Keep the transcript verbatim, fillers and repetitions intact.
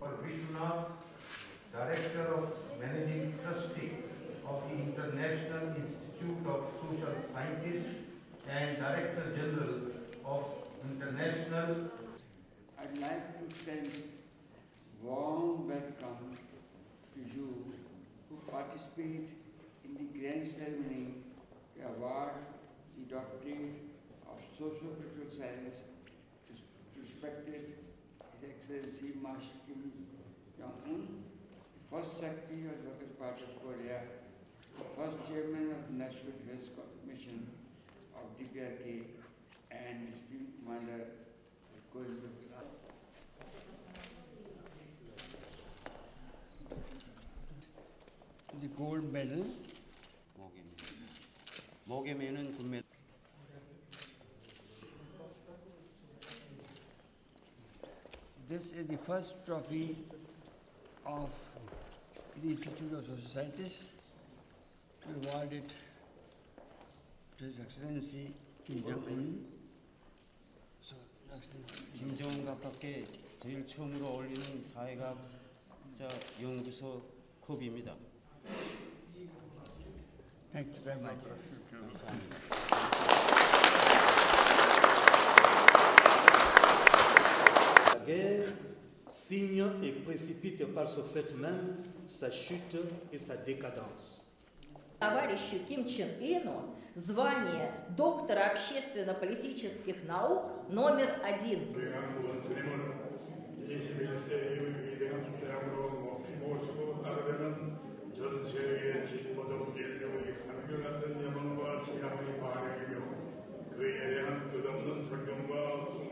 for Vishwanath, Director of Managing Trustee of the International Institute of Social Sciences and Director General of International. I'd like to extend warm welcome to you who participate in the grand ceremony to award the Doctorate of Socio-Political Science to, to respected His Excellency Master Kim Jong, the first Secretary of the Workers' Party of Korea, the first Chairman of the National Defense Commission of D P R K, and the Supreme Commander of Korean People. The gold medal. 목에 매는 금메달. This is the first trophy of the Institute of Social Sciences to award it to His Excellency Kim Jong. 김정은 각하께 제일 처음으로 올리는 사회과학자 연구소 컵입니다. Thank you very much. 감사합니다. La guerre signe et précipite par ce fait même sa chute et sa décadence. Товарищу Ким Чен Ыну звание доктора общественно-политических наук номер один. 전 세계의 지식보다 인류의 강경했던 여론과 지향의 발휘이며 그에 대한 끝없는 설명과